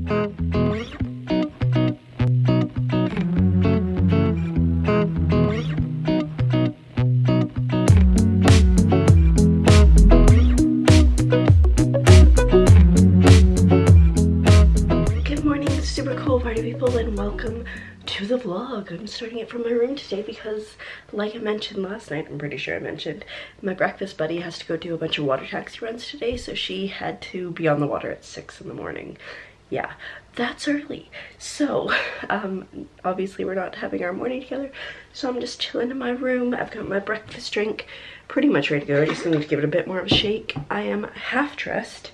Super cool party people, and welcome to the vlog. I'm starting it from my room today because, like I mentioned last night, I'm pretty sure I mentioned, my breakfast buddy has to go do a bunch of water taxi runs today, so she had to be on the water at 6 in the morning. Yeah, that's early. So obviously we're not having our morning together, so I'm just chilling in my room. I've got my breakfast drink pretty much ready to go. I just need to give it a bit more of a shake. I am half dressed.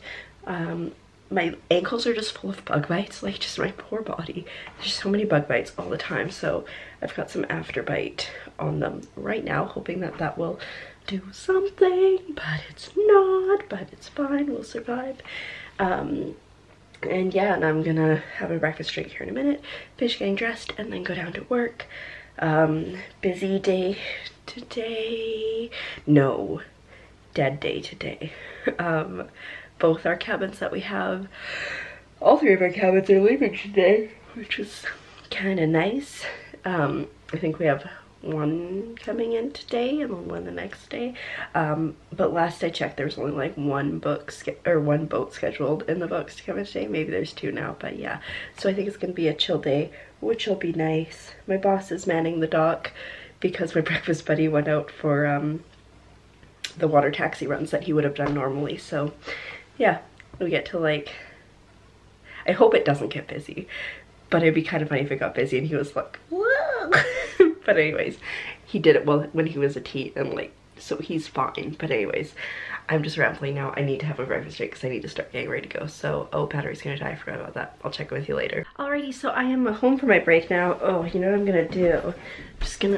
My ankles are just full of bug bites, like just my poor body. There's so many bug bites all the time, so I've got some afterbite on them right now, hoping that that will do something, but it's not, but it's fine, we'll survive. And yeah, and I'm gonna have a breakfast drink here in a minute, finish getting dressed, and then go down to work. Busy day today. No, dead day today. Both our cabins that we have, all three of our cabins are leaving today, which is kind of nice. I think we have one coming in today and then one the next day. But last I checked, there was only like one boat scheduled in the books to come in today. Maybe there's two now, but yeah. So I think it's gonna be a chill day, which will be nice. My boss is manning the dock because my breakfast buddy went out for the water taxi runs that he would have done normally. So yeah, we get to, like, I hope it doesn't get busy, but it'd be kind of funny if it got busy and he was like, whoa. But anyways, he did it well when he was a teen, and like, so he's fine. But anyways, I'm just rambling now. I need to have a breakfast drink because I need to start getting ready to go. So, oh, battery's gonna die, I forgot about that. I'll check in with you later. Alrighty, so I am home for my break now. Oh, you know what I'm gonna do? I'm just gonna,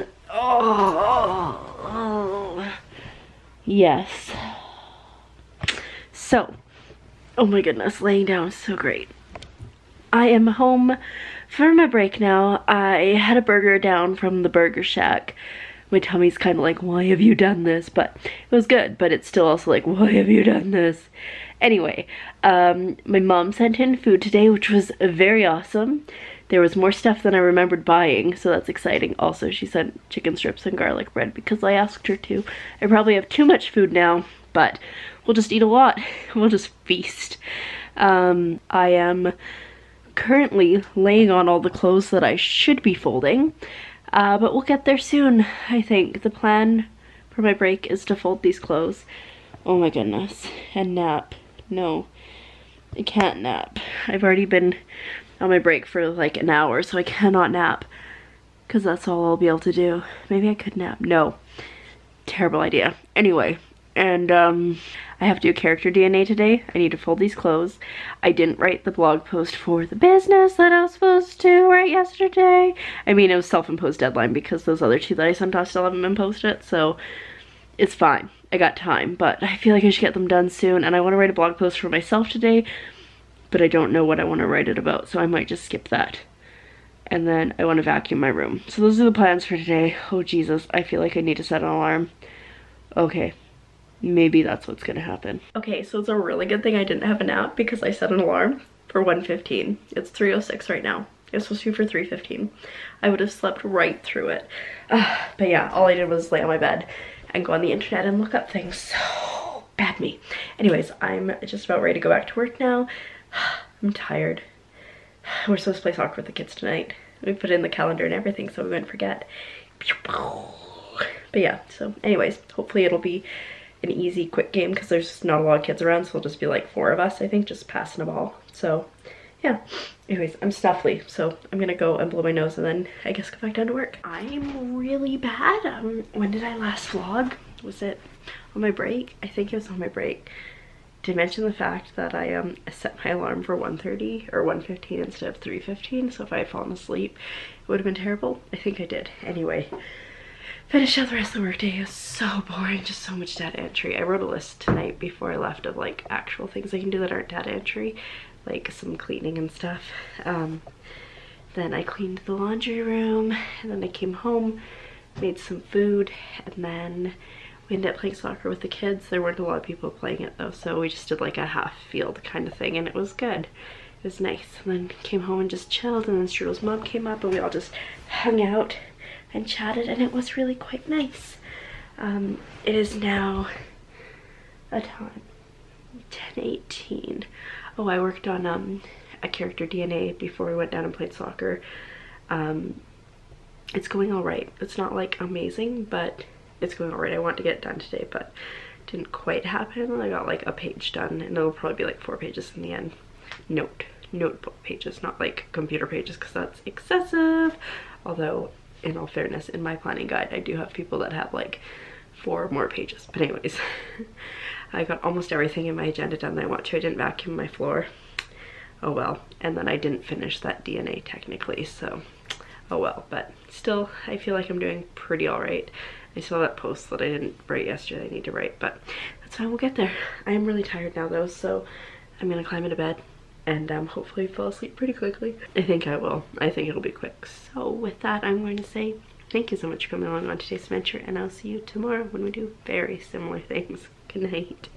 oh. Yes. So, oh my goodness, laying down is so great. I am home for my break now. I had a burger down from the Burger Shack. My tummy's kind of like, why have you done this? But it was good, but it's still also like, why have you done this? Anyway, my mom sent in food today, which was very awesome. There was more stuff than I remembered buying, so that's exciting. Also, she sent chicken strips and garlic bread because I asked her to. I probably have too much food now, but we'll just eat a lot. We'll just feast. I am currently laying on all the clothes that I should be folding, but we'll get there soon, I think. The plan for my break is to fold these clothes. Oh my goodness. And nap. No, I can't nap. I've already been on my break for like an hour, so I cannot nap because that's all I'll be able to do. Maybe I could nap. No. Terrible idea. Anyway. And I have to do character DNA today. I need to fold these clothes. I didn't write the blog post for the business that I was supposed to write yesterday. I mean, it was self-imposed deadline because those other two that I sent off still haven't been posted, so it's fine. I got time, but I feel like I should get them done soon, and I want to write a blog post for myself today, but I don't know what I want to write it about, so I might just skip that. And then I want to vacuum my room. So those are the plans for today. Oh Jesus, I feel like I need to set an alarm. Okay. Maybe that's what's gonna happen. Okay, so it's a really good thing I didn't have a nap because I set an alarm for 1:15. It's 3:06 right now. It was supposed to be for 3:15. I would have slept right through it. But yeah, all I did was lay on my bed and go on the internet and look up things. So bad me. Anyways, I'm just about ready to go back to work now. I'm tired. We're supposed to play soccer with the kids tonight. We put it in the calendar and everything so we wouldn't forget. But yeah, so anyways, hopefully it'll be an easy, quick game because there's not a lot of kids around, so it'll just be like 4 of us, I think, just passing a ball. So yeah, anyways, I'm stuffy, so I'm gonna go and blow my nose and then I guess go back down to work. I'm really bad. When did I last vlog? Was it on my break? I think it was on my break. Did I mention the fact that I set my alarm for 1:30 or 1:15 instead of 3:15, so if I had fallen asleep it would have been terrible? I think I did. Anyway, finish out the rest of the workday. It was so boring, just so much data entry. I wrote a list tonight before I left of like actual things I can do that aren't data entry, like some cleaning and stuff. Then I cleaned the laundry room, and then I came home, made some food, and then we ended up playing soccer with the kids. There weren't a lot of people playing it though, so we just did like a half field kind of thing, and it was good. It was nice. And then came home and just chilled, and then Strudel's mom came up and we all just hung out and chatted, and it was really quite nice. It is now a time 10:18. Oh, I worked on a character DNA before we went down and played soccer. It's going all right. It's not like amazing, but it's going all right. I want to get it done today, but it didn't quite happen. I got like a page done, and it'll probably be like 4 pages in the end. Notebook pages, not like computer pages, because that's excessive. Although, in all fairness, in my planning guide, I do have people that have like 4 more pages. But anyways, I got almost everything in my agenda done that I want to. I didn't vacuum my floor. Oh well. And then I didn't finish that DNA technically, so oh well. But still, I feel like I'm doing pretty alright. I saw that post that I didn't write yesterday I need to write, but that's fine, we'll get there. I am really tired now though, so I'm gonna climb into bed and hopefully fall asleep pretty quickly. I think I will. I think it'll be quick. So with that, I'm going to say thank you so much for coming along on today's adventure, and I'll see you tomorrow when we do very similar things. Good night.